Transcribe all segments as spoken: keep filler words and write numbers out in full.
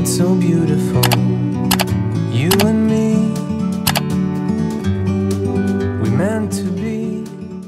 It's so beautiful, you and me, we meant to be.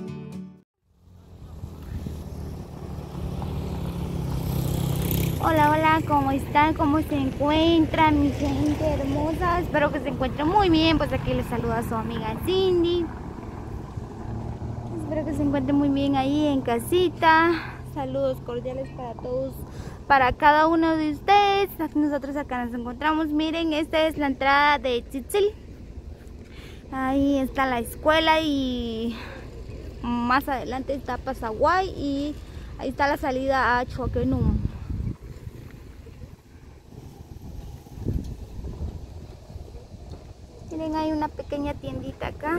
Hola, hola, ¿cómo están? ¿Cómo se encuentran, mi gente hermosa? Espero que se encuentren muy bien. Pues aquí les saluda su amiga Cindy. Espero que se encuentren muy bien ahí en casita. Saludos cordiales para todos, para cada uno de ustedes. Nosotros acá nos encontramos. Miren, esta es la entrada de Tzitzil. Ahí está la escuela y más adelante está Pasaguay y ahí está la salida a Choquenum. Miren, hay una pequeña tiendita acá.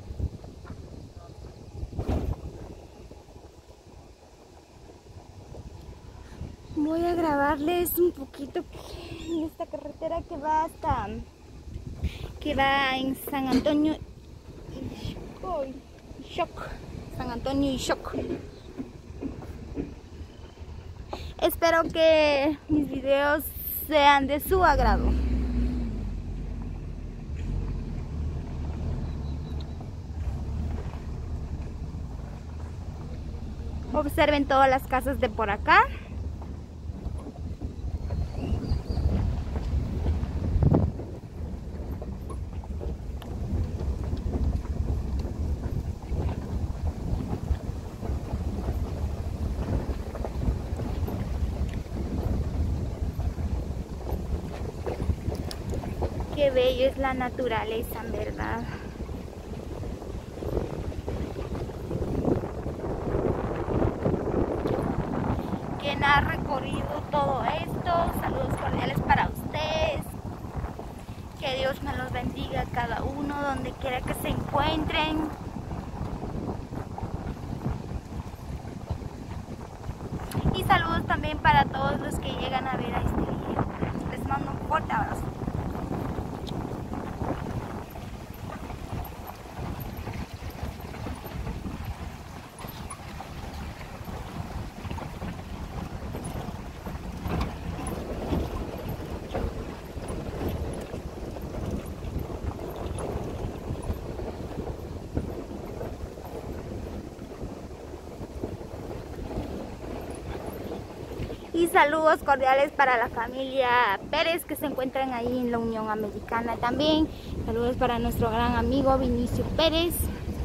Voy a grabarles un poquito en esta carretera que va hasta, que va en San Antonio y Xoc, San Antonio y Xoc. Espero que mis videos sean de su agrado. Observen todas las casas de por acá. Qué bello es la naturaleza, en verdad. Quien ha recorrido todo esto, saludos cordiales para ustedes. Que Dios me los bendiga a cada uno, donde quiera que se encuentren. Y saludos también para todos los que llegan a ver a este video. Les mando un fuerte abrazo. Y saludos cordiales para la familia Pérez que se encuentran ahí en la Unión Americana también. Saludos para nuestro gran amigo Vinicio Pérez.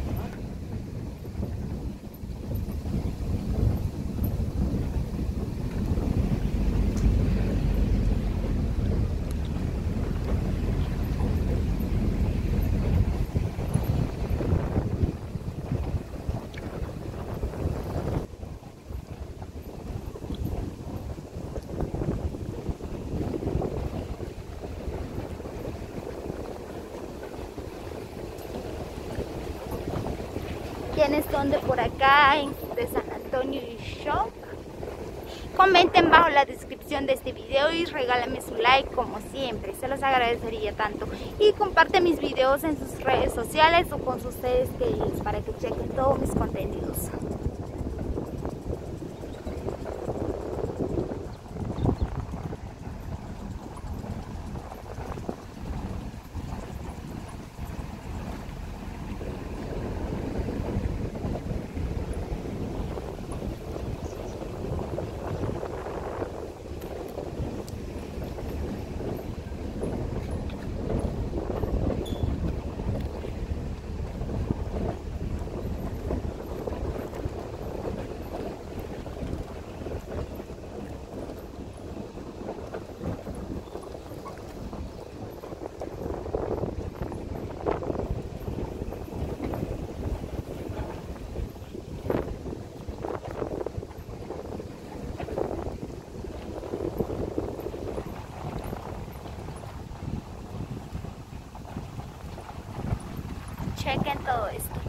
Quienes son de por acá, en, de San Antonio y Xoc, comenten bajo la descripción de este video y regálame su like como siempre, se los agradecería tanto. Y comparte mis videos en sus redes sociales o con sus seres queridos para que chequen todos mis contenidos. Chequen todo esto.